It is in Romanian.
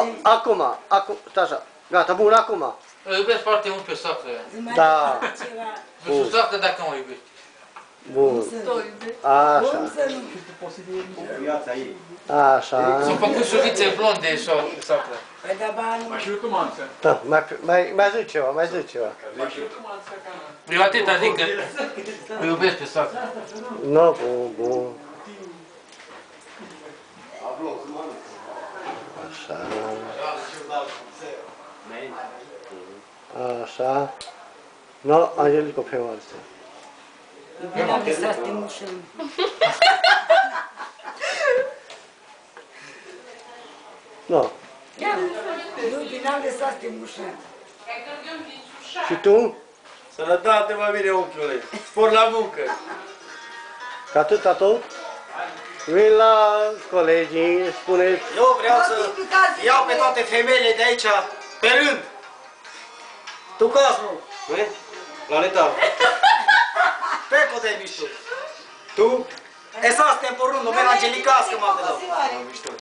acum, stai așa, gata, bun, acum. Îl iubesc foarte mult pe soacră. Da. Nu știu soacră dacă mă iubești. Bun. Așa. Așa. S-au făcut șuvițe blonde soacră. Da, mai zic ceva, mai zic ceva. Eu atâta zic că îl iubesc pe soacră. Nu, bun, bun. Așa. Așa. No, Angelico pe altă. Iubirea de sate mușăm. No. Iubirea de sate mușăm. Și tu? Sănătate, mă bine, unchiule. Spor la muncă. Că atâta tot? Vin la colegii, spuneți... Eu vreau să iau pe toate femeile de aici, pe rând. Tu Cosmo. Băi, la letal. Pe codei mișto. Tu? Esa suntem pe rând, o mea angelicască, mă, că dau.